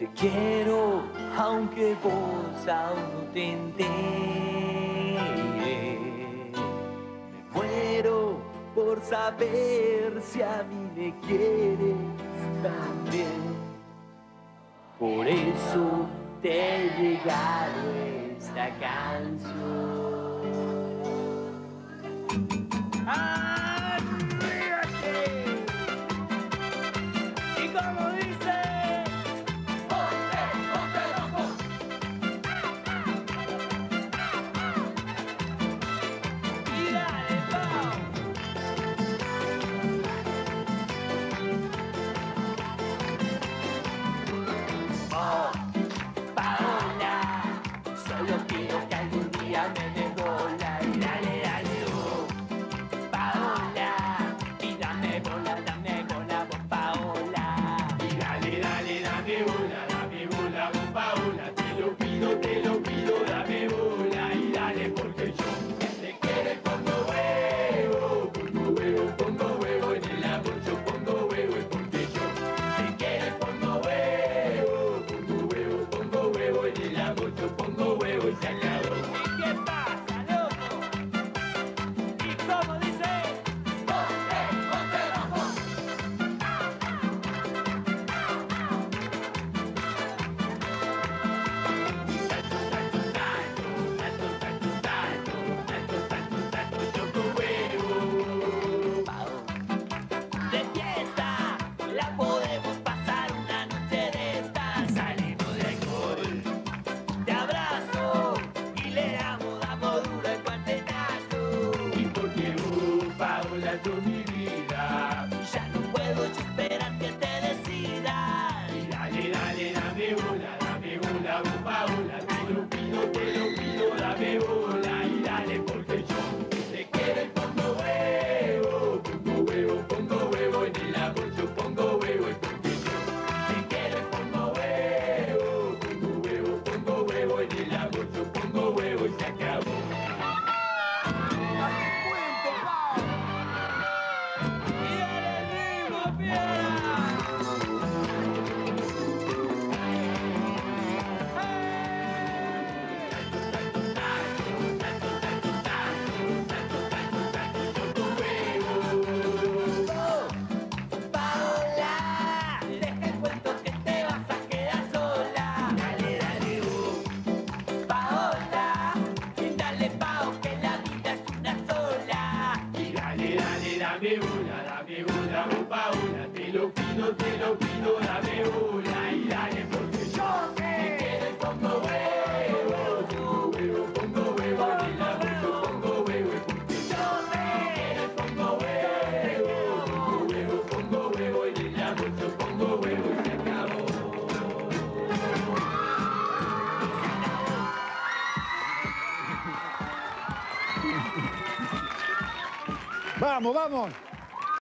Te quiero, aunque vos aún no te enteres. Me muero por saber si a mí me quieres también. Por eso te he llegado esta canción. ¡Arríate! Y como dice... ¡Monterrojo! Y dale, Pau. Oh, Paola, solo quiero que algún día me des bola. Y dale, dale, oh, Paola, y dame bola, vos, Paola. Y dale, dale, dame bola, vos, Paola. Te lo pido, dame bola. Y dale, porque yo te quiero y pongo huevo. Pongo huevo en el amor, yo pongo huevo. Es porque yo te quiero y pongo huevo. Pongo huevo en el amor, yo pongo huevo y se acabó. ¿Y qué pasa, loco? ¿Y cómo dice? Monterrojo. De fiesta, la podemos pasar una noche de estas. Salimos de alcohol, te abrazo y le damos duro el cuartetazo. Y porque vos, Paola, sos mi vida. Ya no puedo yo esperar que te decidas. Y dale, dale, dame bola, vos, Paola. Te lo pido, dame bola. Y dale, porque yo te quiero y pongo huevo. Pongo huevo en el amor, yo pongo huevo. Es porque yo te quiero y pongo huevo. Pongo huevo en el amor, yo pongo huevo y se acabó. Y dale el ritmo, fiera. Paola, deja el cuento que te vas a quedar sola. Dale, dale, Paola, y dale, Pao, que la vida es una sola. Y dale, dale, dame bola, vos, Paola. Te lo pido, dame bola. Y dale, porque yo te quiero y pongo huevo. Pongo huevo en el amor, yo pongo huevo. Es porque yo te quiero y pongo huevo. Pongo huevo en el amor, yo pongo huevo y se acabó. Vamos, vamos.